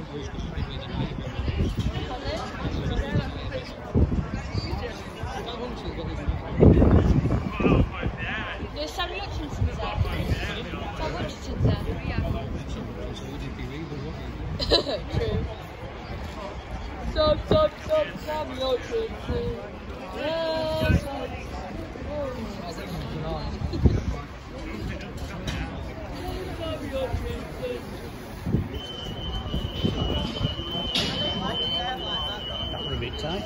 There's Sammy Hutchinson's there. Tom Hutchinson's there. True. Stop, Sammy Hutchinson. Yeah, That was a bit tight.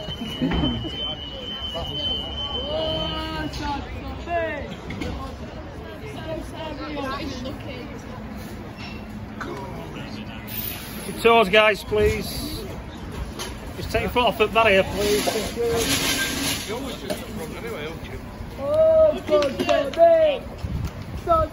Your toes, guys, please. Just take your foot off the barrier, please. Thank you. You're always just up front anyway, aren't you? Oh, God, baby! Stop.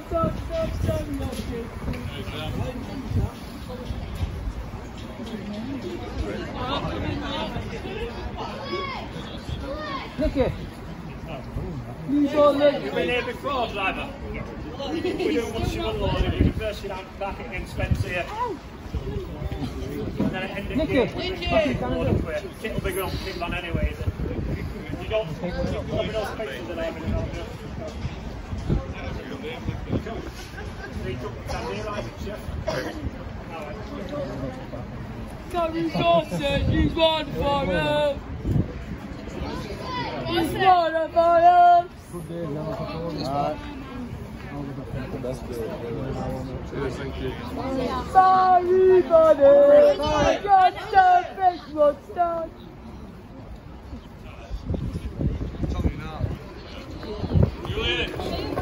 Nicky! You've been here before, driver? We don't want you unloaded. You first sit down, back it against Spence here. And then at the end of the game, it'll be going to on anyway, is it? You don't have no spaces in there, but you don't do. Gary Dawson, he's one for him! He's one for him! That's good. Cheers, thank you. Sorry, buddy! My God, the fish was done! Tell me now. You in it?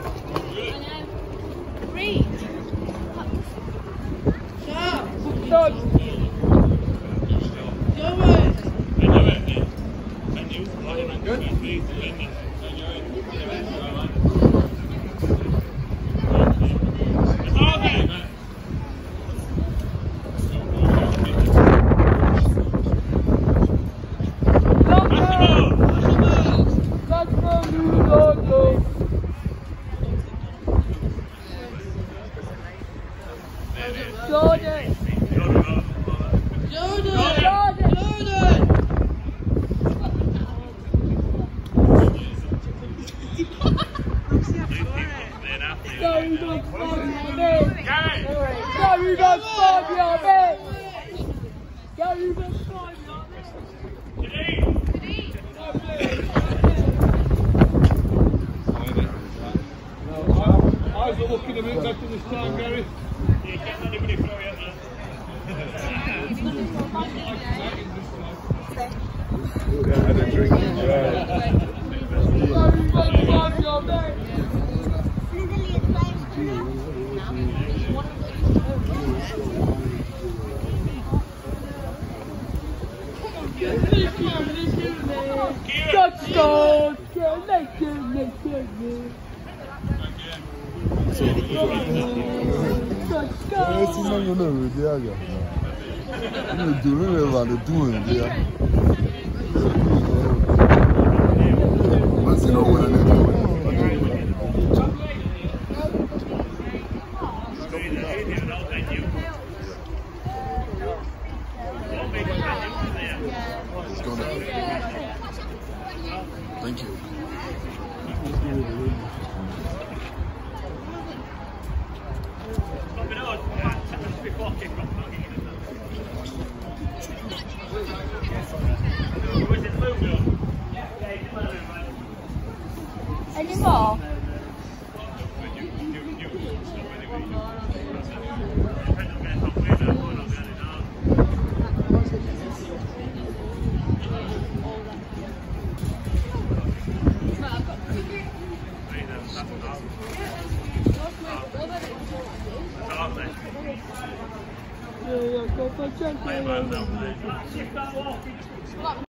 Read! I Stop! Eyes are looking a bit better this time, Gary. You can't let anybody throw you, man. Had a drink. Thank you. Any more? Yeah, go for a